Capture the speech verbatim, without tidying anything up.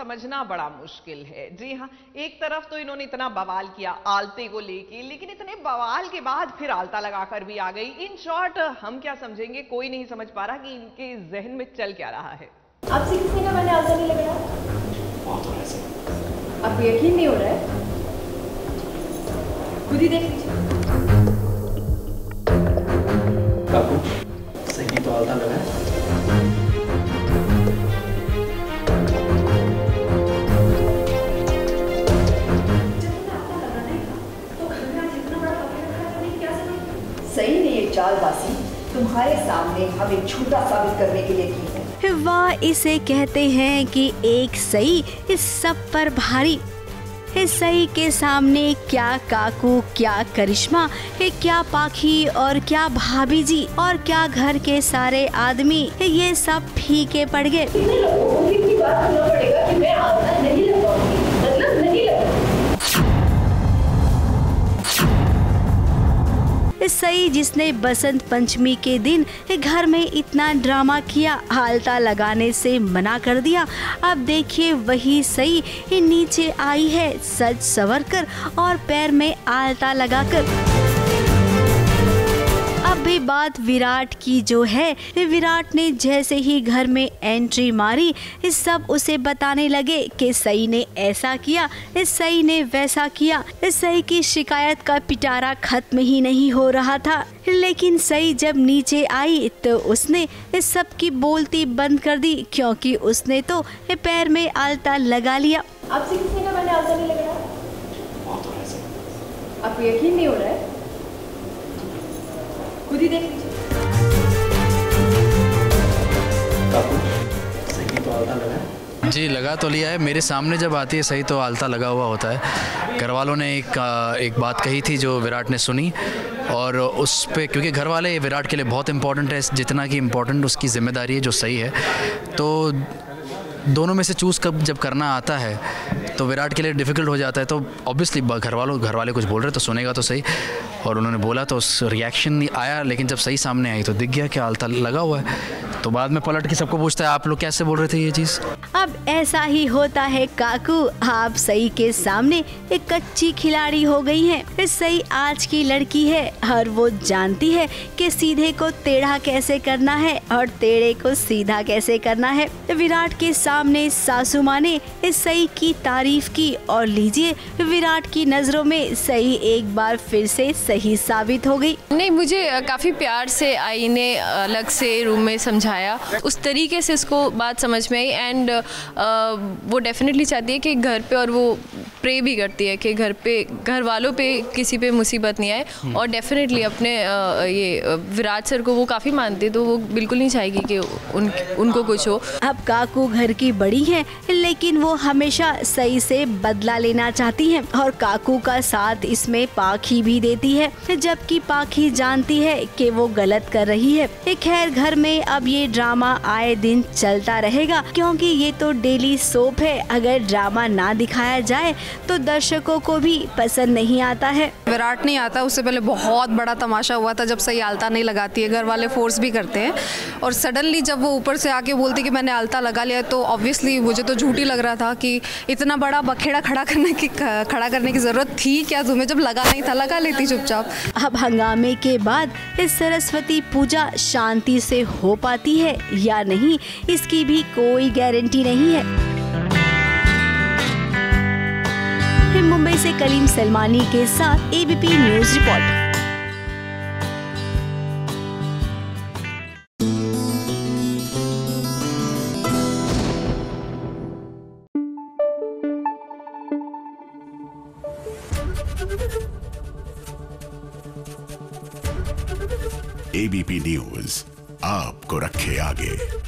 समझना बड़ा मुश्किल है। जी हाँ, एक तरफ तो इन्होंने इतना बवाल किया आलते को लेके, लेकिन इतने बवाल के बाद फिर आलता लगाकर भी आ गई। इन शॉर्ट हम क्या समझेंगे, कोई नहीं समझ पा रहा कि इनके जहन में चल क्या रहा है। आपसे किसने कहा मैंने आलता नहीं लगाया? बहुत हो रहा है। आपको यकीन नहीं हो रहा है? खुद ही देख लीजिए। काकू सही तो आलता लगा है। सही ने ये चालबाजी तुम्हारे सामने हमें झूठा साबित करने के लिए की है। वाह, इसे कहते हैं कि एक सही इस सब पर भारी। इस सही के सामने क्या काकू, क्या करिश्मा, क्या पाखी और क्या भाभी जी और क्या घर के सारे आदमी, ये सब फीके पड़ गए। सही जिसने बसंत पंचमी के दिन घर में इतना ड्रामा किया, आलता लगाने से मना कर दिया, अब देखिए वही सही नीचे आई है सज संवर कर और पैर में आलता लगाकर। अब भी बात विराट की जो है, विराट ने जैसे ही घर में एंट्री मारी, इस सब उसे बताने लगे कि सई ने ऐसा किया, इस सई ने वैसा किया। इस सई की शिकायत का पिटारा खत्म ही नहीं हो रहा था। लेकिन सई जब नीचे आई तो उसने इस सब की बोलती बंद कर दी, क्योंकि उसने तो पैर में आलता लगा लिया। आपसे किसने कहा मैंने आलता नहीं लगाया? बहुत हो रहा है। आपको यकीन नहीं हो रहा है? खुद ही देख लीजिए। काकू सही तो आलता लगा है। जी लगा तो लिया है, मेरे सामने जब आती है सही तो आलता लगा हुआ होता है। घर वालों ने एक एक बात कही थी जो विराट ने सुनी, और उस पे क्योंकि घर वाले विराट के लिए बहुत इम्पोर्टेंट है, जितना कि इम्पोर्टेंट उसकी जिम्मेदारी है जो सही है। तो दोनों में से चूज़ कब जब करना आता है तो विराट के लिए डिफ़िकल्ट हो जाता है। तो ऑब्वियसली घर वालों घर वाले कुछ बोल रहे तो सुनेगा तो सही, और उन्होंने बोला तो उस रिएक्शन नहीं आया। लेकिन जब सही सामने आई तो दिख गया कि आलता लगा हुआ है। तो बाद में पलट के सबको पूछता है आप लोग कैसे बोल रहे थे ये चीज़। अब ऐसा ही होता है काकू, आप सही के सामने एक कच्ची खिलाड़ी हो गई हैं। सही आज की लड़की है और वो जानती है कि सीधे को टेढ़ा कैसे करना है और टेढ़े को सीधा कैसे करना है। विराट के सामने सासू माँ ने इस सही की तारीफ की और लीजिए विराट की नजरों में सही एक बार फिर से सही साबित हो गई। नहीं, मुझे काफ़ी प्यार से आई ने अलग से रूम में समझाया, उस तरीके से उसको बात समझ में आई। एंड वो डेफिनेटली चाहती है कि घर पे, और वो प्रे भी करती है कि घर पे घर वालों पे किसी पे मुसीबत नहीं आए। और डेफिनेटली अपने आ, ये विराट सर को वो काफ़ी मानती है, तो वो बिल्कुल नहीं चाहेगी कि उन उनको कुछ हो। अब काकू घर की बड़ी है, लेकिन वो हमेशा सही से बदला लेना चाहती है और काकू का साथ इसमें पाखी भी देती है, जबकि पाखी जानती है कि वो गलत कर रही है। खैर घर में अब ये ड्रामा आए दिन चलता रहेगा, क्योंकि ये तो डेली सोप है। अगर ड्रामा ना दिखाया जाए तो दर्शकों को भी पसंद नहीं आता है। विराट नहीं आता, उससे पहले बहुत बड़ा तमाशा हुआ था जब सही आलता नहीं लगाती है, घर वाले फोर्स भी करते हैं। और सडनली जब वो ऊपर से आके बोलती कि मैंने आलता लगा लिया, तो ऑब्वियसली मुझे तो झूठी लग रहा था कि इतना बड़ा बखेड़ा खड़ा करने की खड़ा करने की जरूरत थी क्या तुम्हें? जब लगा नहीं था लगा लेती चुपचाप। अब हंगामे के बाद इस सरस्वती पूजा शांति से हो पाती है या नहीं, इसकी भी कोई गारंटी नहीं है। मुंबई से कलीम सलमानी के साथ ABP news report. ABP news आपको रखे आगे।